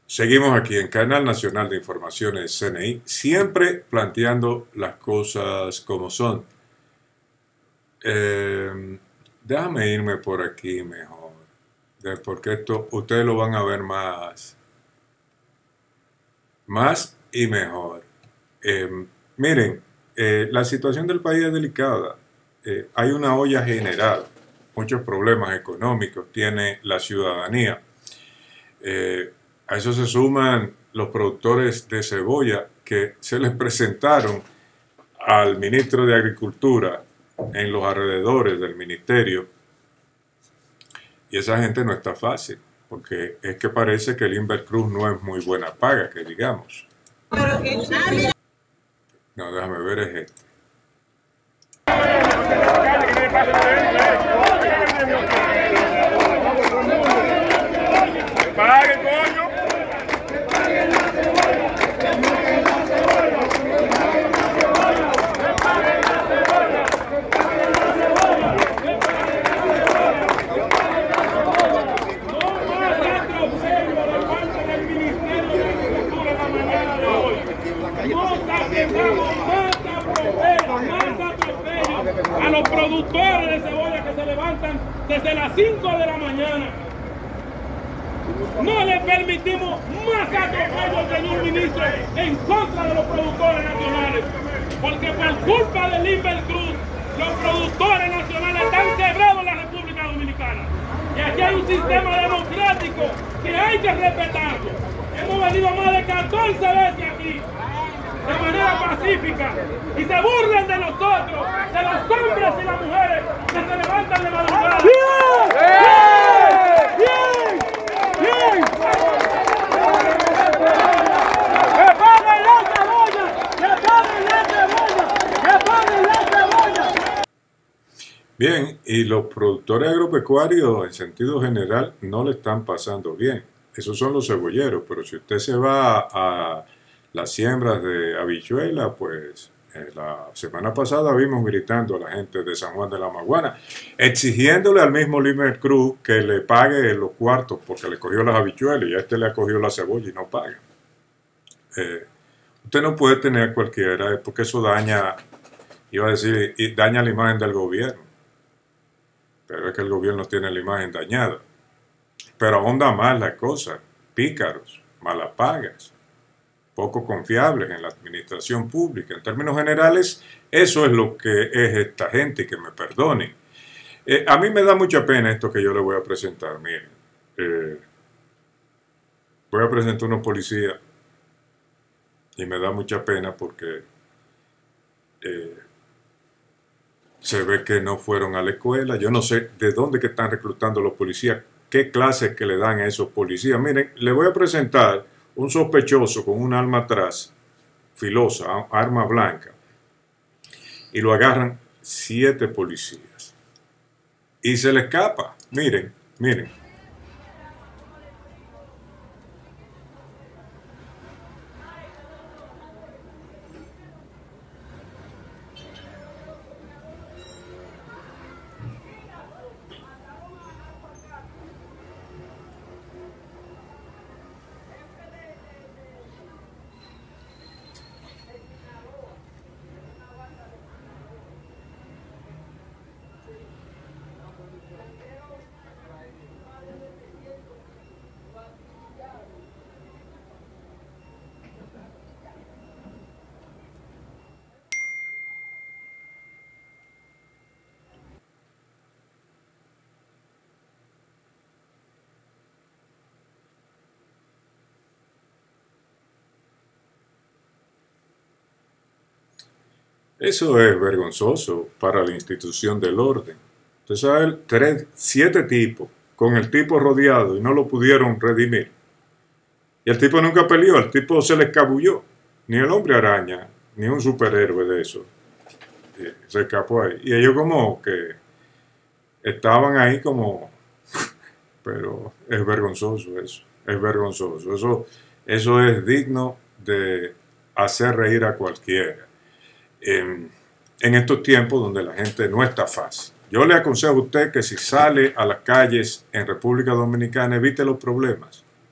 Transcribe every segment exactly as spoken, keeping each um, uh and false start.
Seguimos aquí en Canal Nacional de Informaciones C N I, siempre planteando las cosas como son. Eh, déjame irme por aquí mejor, de- porque esto ustedes lo van a ver más, más y mejor. Eh, miren, eh, la situación del país es delicada. Eh, hay una olla general, muchos problemas económicos tiene la ciudadanía. Eh, a eso se suman los productores de cebolla que se les presentaron al ministro de Agricultura en los alrededores del ministerio. Y esa gente no está fácil, porque es que parece que el Invercruz no es muy buena paga, que digamos. No, déjame ver, es este. ¡Pague, coño! A los productores de cebolla que se levantan desde las cinco de la mañana. No le permitimos más atropellos, señor ministro, en contra de los productores nacionales. Porque por culpa del Invercruz, los productores nacionales están quebrados en la República Dominicana. Y aquí hay un sistema democrático que hay que respetarlo. Hemos venido más de catorce veces aquí, de manera pacífica, y se burlan de nosotros, de los hombres y las mujeres que se levantan de madrugada. ¡Bien! ¡Bien! ¡Bien! ¡Que paguen la cebolla! ¡Que paguen la cebolla! ¡Que paguen la cebolla! Bien, y los productores agropecuarios en sentido general no le están pasando bien. Esos son los cebolleros, pero si usted se va a las siembras de habichuela, pues eh, la semana pasada vimos gritando a la gente de San Juan de la Maguana, exigiéndole al mismo Invercruz que le pague los cuartos porque le cogió las habichuelas y a este le cogió la cebolla y no paga. Eh, usted no puede tener cualquiera, porque eso daña, iba a decir, y daña la imagen del gobierno. Pero es que el gobierno tiene la imagen dañada. Pero ahonda más la cosa, pícaros, malapagas, poco confiables en la administración pública. En términos generales, eso es lo que es esta gente, que me perdonen. Eh, a mí me da mucha pena esto que yo le voy a presentar. Miren, eh, voy a presentar unos policías y me da mucha pena porque eh, se ve que no fueron a la escuela. Yo no sé de dónde que están reclutando los policías, qué clases que le dan a esos policías. Miren, le voy a presentar un sospechoso con un arma atrás, filosa, arma blanca, y lo agarran siete policías. Y se le escapa. Miren, miren. Eso es vergonzoso para la institución del orden. Usted sabe, tres, siete tipos con el tipo rodeado y no lo pudieron redimir. Y el tipo nunca peleó, el tipo se le escabulló. Ni el hombre araña, ni un superhéroe de eso. Se escapó ahí. Y ellos como que estaban ahí como... Pero es vergonzoso eso, es vergonzoso. Eso, eso es digno de hacer reír a cualquiera. En, en estos tiempos donde la gente no está fácil. Yo le aconsejo a usted que si sale a las calles en República Dominicana, evite los problemas.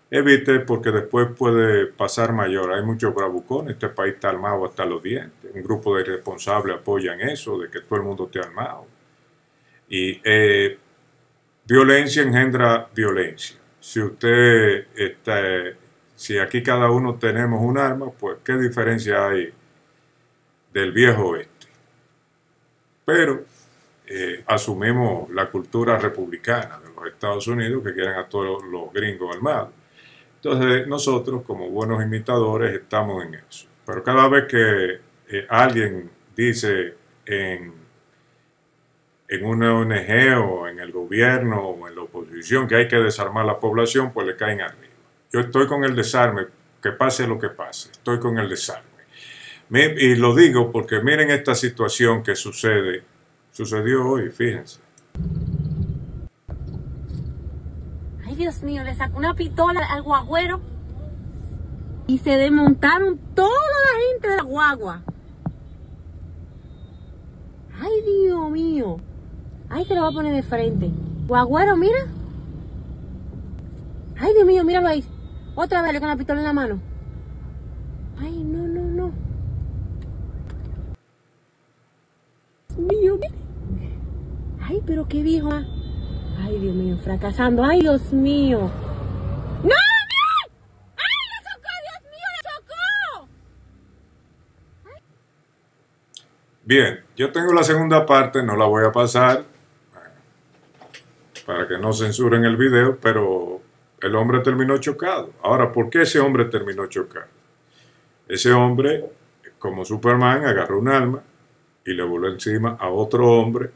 evite, porque después puede pasar mayor. Hay muchos bravucones, este país está armado hasta los dientes. Un grupo de irresponsables apoyan eso, de que todo el mundo esté armado. Y eh, violencia engendra violencia. Si usted está, si aquí cada uno tenemos un arma, pues qué diferencia hay del viejo oeste. Pero eh, asumimos la cultura republicana de los Estados Unidos, que quieren a todos los gringos armados. Entonces nosotros, como buenos imitadores, estamos en eso. Pero cada vez que eh, alguien dice en, en una O N G o en el gobierno o en la oposición que hay que desarmar la población, pues le caen arriba. Yo estoy con el desarme, que pase lo que pase, estoy con el desarme. Y lo digo porque miren esta situación que sucede, sucedió hoy, fíjense. Ay, Dios mío, le sacó una pistola al guagüero y se desmontaron toda la gente de la guagua. Ay, Dios mío. Ay, se lo va a poner de frente. Guagüero, mira. Ay, Dios mío, míralo ahí. Otra vez con la pistola en la mano. Ay, no, no, no. Dios mío. Ay, pero qué viejo. Ay, Dios mío, fracasando. Ay, Dios mío. ¡No! ¡No! ¡Ay, le chocó! ¡Dios mío, le chocó! Ay. Bien, yo tengo la segunda parte, no la voy a pasar para que no censuren el video, pero el hombre terminó chocado. Ahora, ¿por qué ese hombre terminó chocado? Ese hombre, como Superman, agarró un arma y le voló encima a otro hombre.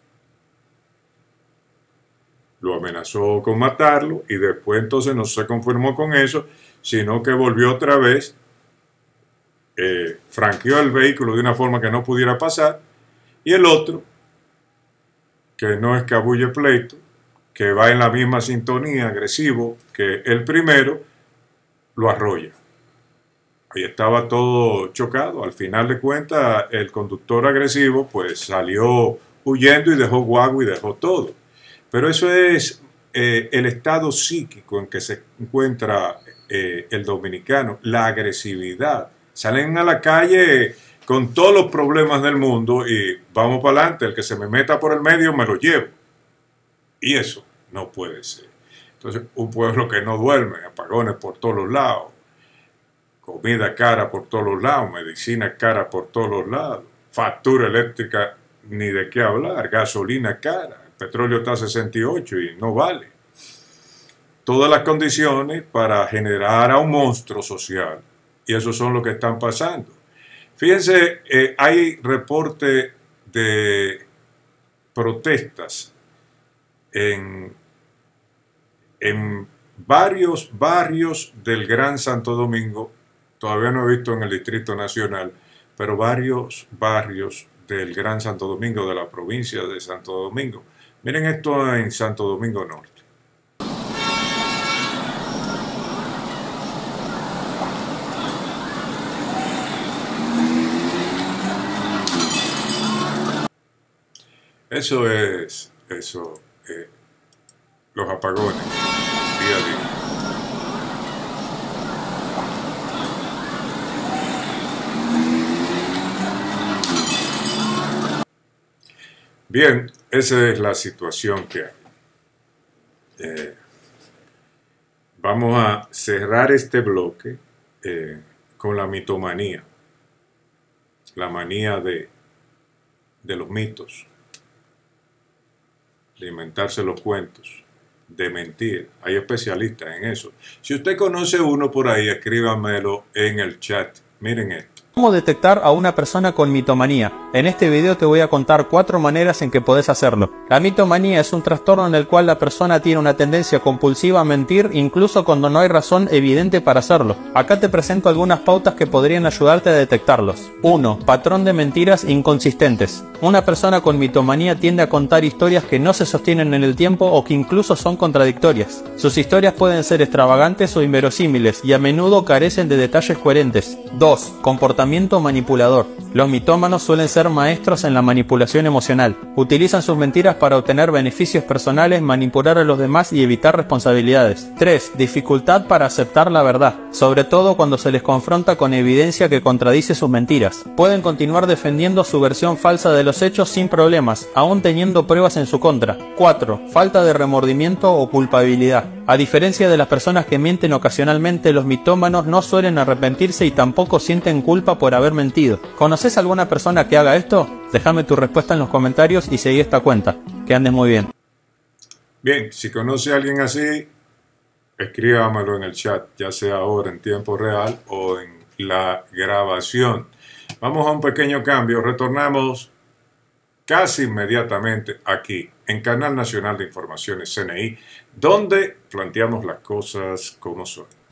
Lo amenazó con matarlo y después entonces no se conformó con eso, sino que volvió otra vez, eh, franqueó el vehículo de una forma que no pudiera pasar, y el otro, que no escabulle pleito, que va en la misma sintonía, agresivo que el primero, lo arrolla. Ahí estaba todo chocado. Al final de cuentas, el conductor agresivo pues salió huyendo y dejó guagua y dejó todo. Pero eso es eh, el estado psíquico en que se encuentra eh, el dominicano, la agresividad. Salen a la calle con todos los problemas del mundo y vamos para adelante, el que se me meta por el medio me lo llevo. Y eso no puede ser. Entonces, un pueblo que no duerme, apagones por todos los lados, comida cara por todos los lados, medicina cara por todos los lados, factura eléctrica ni de qué hablar, gasolina cara. Petróleo está a sesenta y ocho y no vale. Todas las condiciones para generar a un monstruo social. Y eso son lo que están pasando. Fíjense, eh, hay reporte de protestas en, en varios barrios del Gran Santo Domingo. Todavía no he visto en el Distrito Nacional, pero varios barrios del Gran Santo Domingo, de la provincia de Santo Domingo. Miren esto en Santo Domingo Norte. Eso es, eso, eh, los apagones, día a día. Bien, esa es la situación que hay. Eh, vamos a cerrar este bloque eh, con la mitomanía, la manía de, de los mitos, de inventarse los cuentos, de mentir. Hay especialistas en eso. Si usted conoce uno por ahí, escríbamelo en el chat. Miren esto. ¿Cómo detectar a una persona con mitomanía? En este video te voy a contar cuatro maneras en que podés hacerlo. La mitomanía es un trastorno en el cual la persona tiene una tendencia compulsiva a mentir incluso cuando no hay razón evidente para hacerlo. Acá te presento algunas pautas que podrían ayudarte a detectarlos. uno. Patrón de mentiras inconsistentes. Una persona con mitomanía tiende a contar historias que no se sostienen en el tiempo o que incluso son contradictorias. Sus historias pueden ser extravagantes o inverosímiles y a menudo carecen de detalles coherentes. dos. Comportamiento manipulador. Los mitómanos suelen ser maestros en la manipulación emocional. Utilizan sus mentiras para obtener beneficios personales, manipular a los demás y evitar responsabilidades. tres. Dificultad para aceptar la verdad, sobre todo cuando se les confronta con evidencia que contradice sus mentiras. Pueden continuar defendiendo su versión falsa de los hechos sin problemas, aún teniendo pruebas en su contra. cuatro. Falta de remordimiento o culpabilidad. A diferencia de las personas que mienten ocasionalmente, los mitómanos no suelen arrepentirse y tampoco sienten culpa por haber mentido. ¿Conoces alguna persona que haga esto? Déjame tu respuesta en los comentarios y seguí esta cuenta. Que andes muy bien. Bien, si conoce a alguien así, escríbamelo en el chat, ya sea ahora en tiempo real o en la grabación. Vamos a un pequeño cambio, retornamos casi inmediatamente aquí en Canal Nacional de Informaciones C N I, donde planteamos las cosas como son.